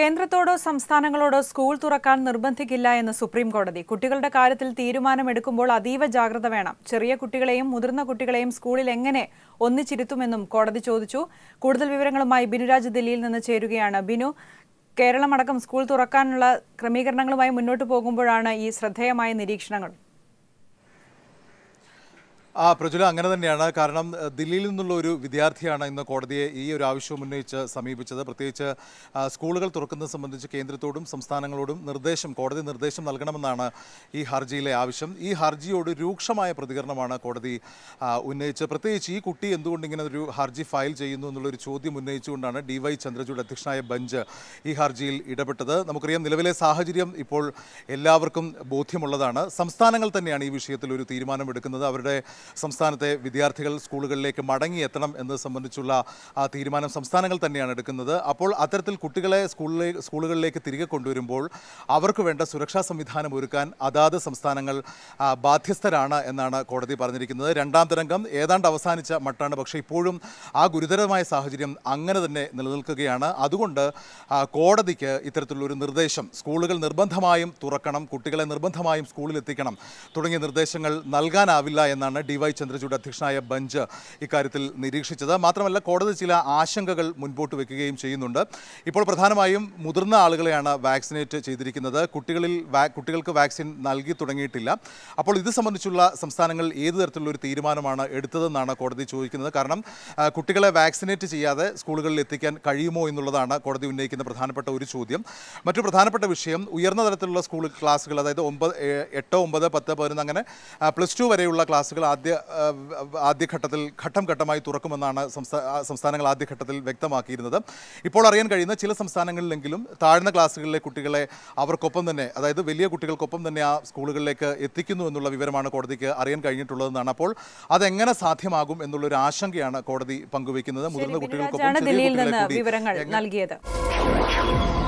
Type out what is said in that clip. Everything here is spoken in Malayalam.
കേന്ദ്രത്തോടോ സംസ്ഥാനങ്ങളോടോ സ്കൂൾ തുറക്കാൻ നിർബന്ധിക്കില്ല എന്ന് സുപ്രീം കോടതി. കുട്ടികളുടെ കാര്യത്തിൽ തീരുമാനമെടുക്കുമ്പോൾ അതീവ ജാഗ്രത വേണം. ചെറിയ കുട്ടികളെയും മുതിർന്ന കുട്ടികളെയും സ്കൂളിൽ എങ്ങനെ ഒന്നിച്ചിരുത്തുമെന്നും കോടതി ചോദിച്ചു. കൂടുതൽ വിവരങ്ങളുമായി ബിനുരാജ് ദില്ലിയിൽ നിന്ന് ചേരുകയാണ്. ബിനു, കേരളമടക്കം സ്കൂൾ തുറക്കാനുള്ള ക്രമീകരണങ്ങളുമായി മുന്നോട്ട് പോകുമ്പോഴാണ് ഈ ശ്രദ്ധേയമായ നിരീക്ഷണങ്ങൾ. പ്രജുല, അങ്ങനെ തന്നെയാണ്. കാരണം ദില്ലിയിൽ നിന്നുള്ള ഒരു വിദ്യാർത്ഥിയാണ് ഇന്ന് കോടതിയെ ഈ ഒരു ആവശ്യം ഉന്നയിച്ച് സമീപിച്ചത്. പ്രത്യേകിച്ച് സ്കൂളുകൾ തുറക്കുന്നത് സംബന്ധിച്ച് കേന്ദ്രത്തോടും സംസ്ഥാനങ്ങളോടും കോടതി നിർദ്ദേശം നൽകണമെന്നാണ് ഈ ഹർജിയിലെ ആവശ്യം. ഈ ഹർജിയോട് രൂക്ഷമായ പ്രതികരണമാണ് കോടതി ഉന്നയിച്ചത്. പ്രത്യേകിച്ച് ഈ കുട്ടി എന്തുകൊണ്ട് ഇങ്ങനെ ഒരു ഹർജി ഫയൽ ചെയ്യുന്നു എന്നുള്ളൊരു ചോദ്യം ഉന്നയിച്ചുകൊണ്ടാണ് DY ചന്ദ്രചൂഡ് അധ്യക്ഷനായ ബെഞ്ച് ഈ ഹർജിയിൽ ഇടപെട്ടത്. നമുക്കറിയാം, നിലവിലെ സാഹചര്യം ഇപ്പോൾ എല്ലാവർക്കും ബോധ്യമുള്ളതാണ്. സംസ്ഥാനങ്ങൾ തന്നെയാണ് ഈ വിഷയത്തിൽ ഒരു തീരുമാനമെടുക്കുന്നത്. അവരുടെ സംസ്ഥാനത്തെ വിദ്യാർത്ഥികൾ സ്കൂളുകളിലേക്ക് മടങ്ങിയെത്തണം എന്നത് സംബന്ധിച്ചുള്ള തീരുമാനം സംസ്ഥാനങ്ങൾ തന്നെയാണ് എടുക്കുന്നത്. അപ്പോൾ അത്തരത്തിൽ കുട്ടികളെ സ്കൂളുകളിലേക്ക് തിരികെ കൊണ്ടുവരുമ്പോൾ അവർക്ക് വേണ്ട സുരക്ഷാ സംവിധാനം ഒരുക്കാൻ അതാത് സംസ്ഥാനങ്ങൾ ബാധ്യസ്ഥരാണ് എന്നാണ് കോടതി പറഞ്ഞിരിക്കുന്നത്. രണ്ടാം തരംഗം ഏതാണ്ട് അവസാനിച്ച മട്ടാണ്. പക്ഷേ ഇപ്പോഴും ആ ഗുരുതരമായ സാഹചര്യം അങ്ങനെ തന്നെ നിലനിൽക്കുകയാണ്. അതുകൊണ്ട് കോടതിക്ക് ഇത്തരത്തിലുള്ളൊരു നിർദ്ദേശം, സ്കൂളുകൾ നിർബന്ധമായും തുറക്കണം, കുട്ടികളെ നിർബന്ധമായും സ്കൂളിൽ എത്തിക്കണം തുടങ്ങിയ നിർദ്ദേശങ്ങൾ നൽകാനാവില്ല എന്നാണ് DY ചന്ദ്രചൂഡ് അധ്യക്ഷനായ ബെഞ്ച് ഇക്കാര്യത്തിൽ നിരീക്ഷിച്ചത്. മാത്രമല്ല, കോടതി ചില ആശങ്കകൾ മുൻപോട്ട് വെക്കുകയും ചെയ്യുന്നുണ്ട്. ഇപ്പോൾ പ്രധാനമായും മുതിർന്ന ആളുകളെയാണ് വാക്സിനേറ്റ് ചെയ്തിരിക്കുന്നത്. കുട്ടികൾക്ക് വാക്സിൻ നൽകി തുടങ്ങിയിട്ടില്ല. അപ്പോൾ ഇത് സംബന്ധിച്ചുള്ള സംസ്ഥാനങ്ങൾ ഏത് തരത്തിലുള്ള ഒരു തീരുമാനമാണ് എടുത്തതെന്നാണ് കോടതി ചോദിക്കുന്നത്. കാരണം കുട്ടികളെ വാക്സിനേറ്റ് ചെയ്യാതെ സ്കൂളുകളിൽ എത്തിക്കാൻ കഴിയുമോ എന്നുള്ളതാണ് കോടതി ഉന്നയിക്കുന്ന പ്രധാനപ്പെട്ട ഒരു ചോദ്യം. മറ്റു പ്രധാനപ്പെട്ട വിഷയം, ഉയർന്ന തലത്തിലുള്ള സ്കൂൾ ക്ലാസ്സുകൾ, അതായത് 8, 9, 10, 11 അങ്ങനെ +2 വരെയുള്ള ക്ലാസ്സുകൾ ആദ്യഘട്ടത്തിൽ ഘട്ടം ഘട്ടമായി തുറക്കുമെന്നാണ് സംസ്ഥാനങ്ങൾ ആദ്യഘട്ടത്തിൽ വ്യക്തമാക്കിയിരുന്നത്. ഇപ്പോൾ അറിയാൻ കഴിയുന്ന ചില സംസ്ഥാനങ്ങളിലെങ്കിലും താഴ്ന്ന ക്ലാസ്സുകളിലെ കുട്ടികളെ അവർക്കൊപ്പം തന്നെ, അതായത് വലിയ കുട്ടികൾക്കൊപ്പം തന്നെ ആ സ്കൂളുകളിലേക്ക് എത്തിക്കുന്നു എന്നുള്ള വിവരമാണ് കോടതിക്ക് അറിയാൻ കഴിഞ്ഞിട്ടുള്ളതെന്നാണ്. അപ്പോൾ അതെങ്ങനെ സാധ്യമാകും എന്നുള്ളൊരു ആശങ്കയാണ് കോടതി പങ്കുവയ്ക്കുന്നത്. മുതിർന്ന കുട്ടികൾക്കൊപ്പം ദില്ലിയിൽ നിന്ന് വിവരങ്ങൾ നൽകിയത്.